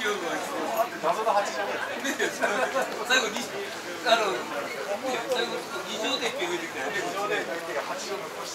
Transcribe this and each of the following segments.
謎の8畳最後に最後2畳でって植えてきたよね。 8畳で8畳残して。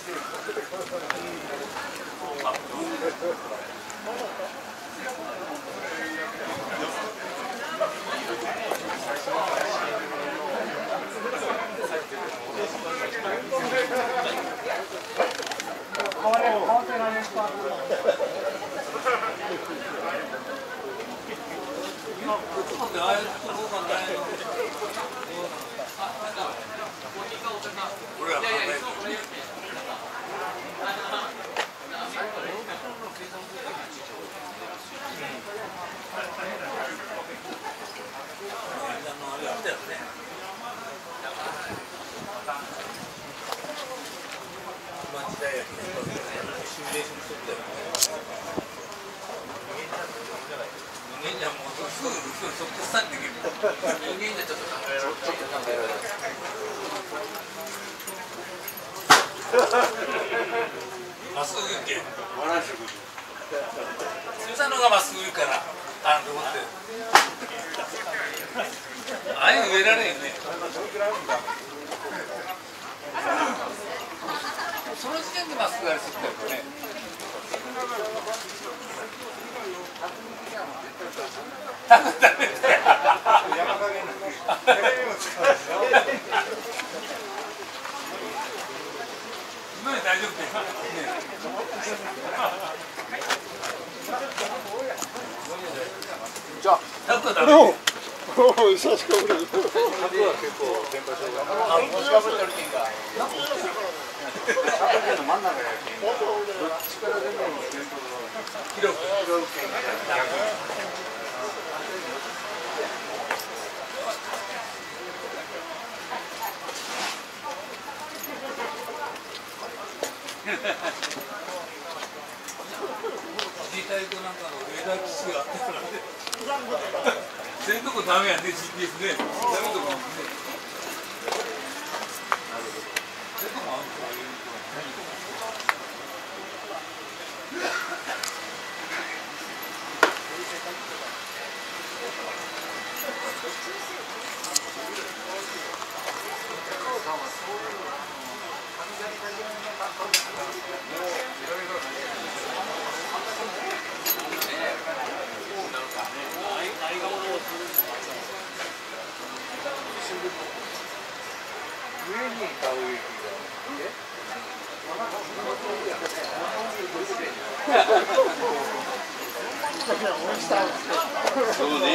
まっすぐ行け。強さのがまっすぐ行くから、と思って。ああいうの植えられんよね。その時点でまっすぐやりすぎたよね。山加減今で大丈夫です。 じゃあ、 タクはダメ。 久しぶり。タクは結構電波障害。帽子かぶってるけんか。タクの真ん中やけん。どっちからでも拾うけん。 自衛隊となんかのレーダー機種があったからね。そういうとこダメやね、GPS ね。ダメとかもね。そういうとこもあるんそうね。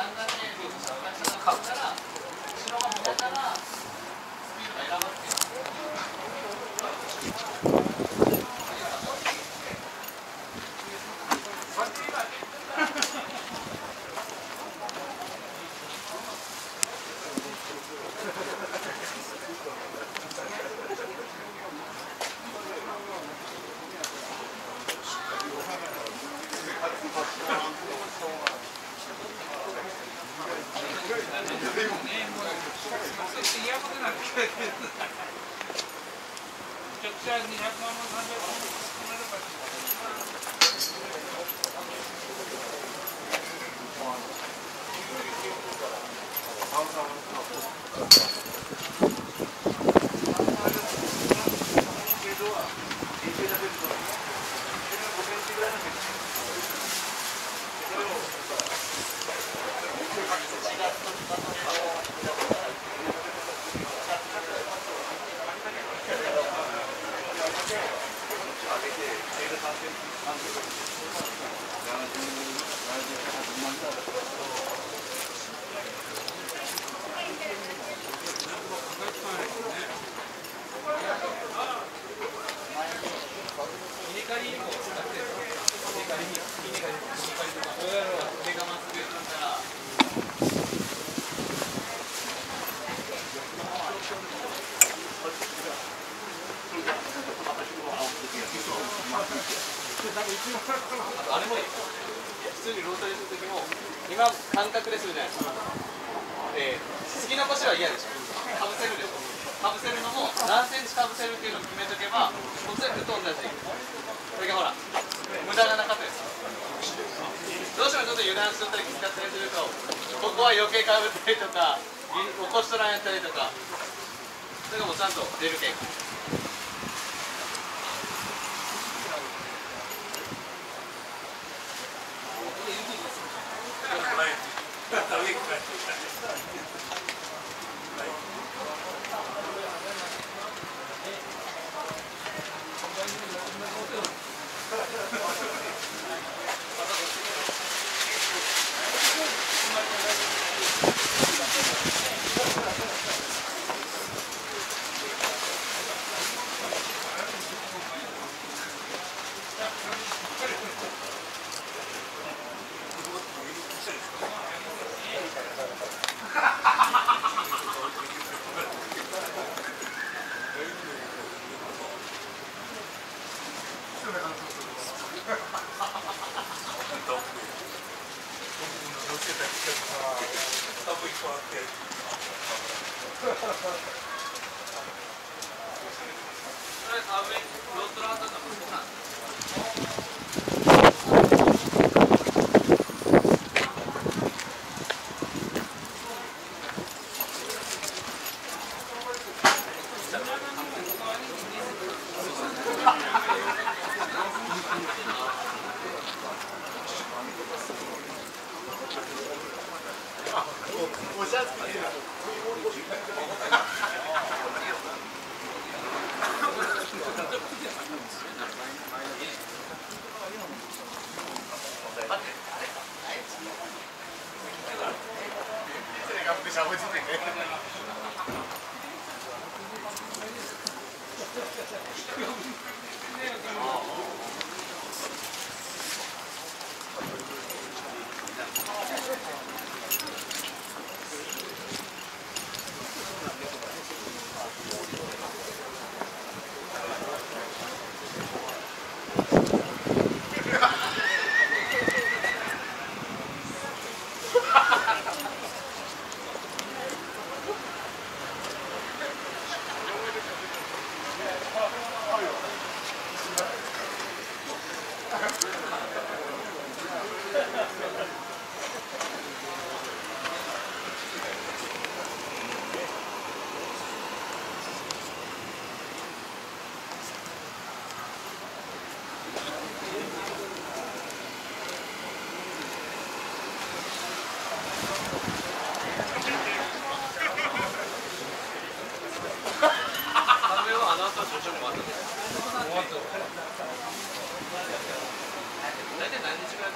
あれも普通にロータリーする時も今感覚でするじゃないですか。突き残しは嫌でしょ。かぶせるでしょ。かぶせるのも何センチかぶせるっていうのを決めとけばもう全部と同じ。これがほら無駄がなかったです。どうしてもちょっと油断しとったりきつかったりするとここは余計かぶったりとか起こしとらんやったりとかそれがもうちゃんと出るけん。大体何日ぐらい